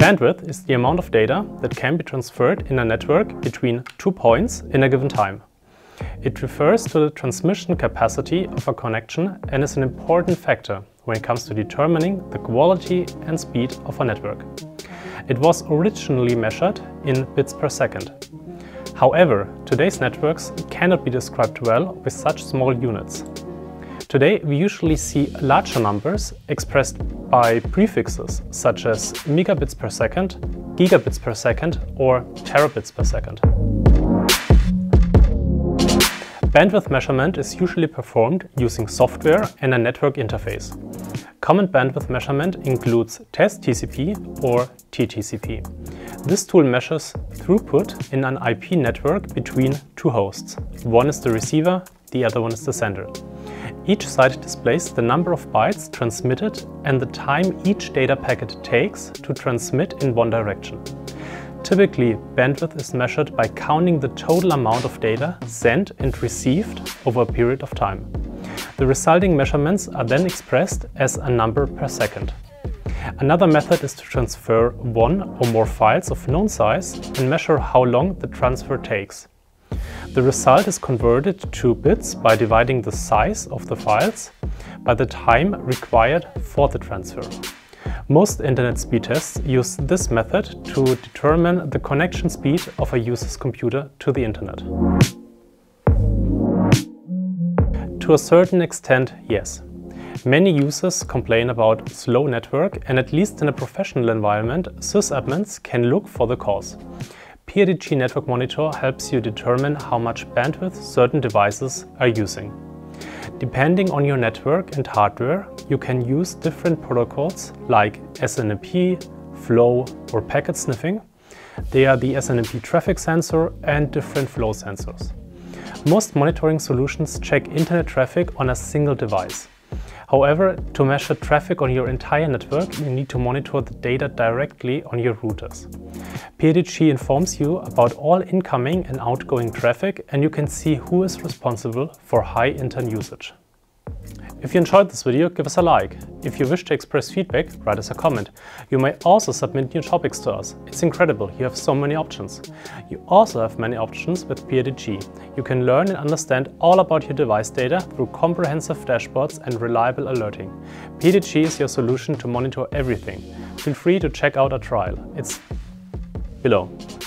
Bandwidth is the amount of data that can be transferred in a network between 2 points in a given time. It refers to the transmission capacity of a connection and is an important factor when it comes to determining the quality and speed of a network. It was originally measured in bits per second. However, today's networks cannot be described well with such small units. Today we usually see larger numbers expressed by prefixes such as megabits per second, gigabits per second or terabits per second. Bandwidth measurement is usually performed using software and a network interface. Common bandwidth measurement includes TEST-TCP or TTCP. This tool measures throughput in an IP network between two hosts. One is the receiver, the other one is the sender. Each side displays the number of bytes transmitted and the time each data packet takes to transmit in one direction. Typically, bandwidth is measured by counting the total amount of data sent and received over a period of time. The resulting measurements are then expressed as a number per second. Another method is to transfer one or more files of known size and measure how long the transfer takes. The result is converted to bits by dividing the size of the files by the time required for the transfer. Most internet speed tests use this method to determine the connection speed of a user's computer to the internet. To a certain extent, yes. Many users complain about slow network, and at least in a professional environment, sysadmins can look for the cause. PRDG Network Monitor helps you determine how much bandwidth certain devices are using. Depending on your network and hardware, you can use different protocols like SNMP, flow or packet sniffing. They are the SNMP traffic sensor and different flow sensors. Most monitoring solutions check internet traffic on a single device. However, to measure traffic on your entire network, you need to monitor the data directly on your routers. PRDG informs you about all incoming and outgoing traffic, and you can see who is responsible for high internet usage. If you enjoyed this video, give us a like. If you wish to express feedback, write us a comment. You may also submit new topics to us. It's incredible, you have so many options. You also have many options with PRDG. You can learn and understand all about your device data through comprehensive dashboards and reliable alerting. PRDG is your solution to monitor everything. Feel free to check out our trial. It's below.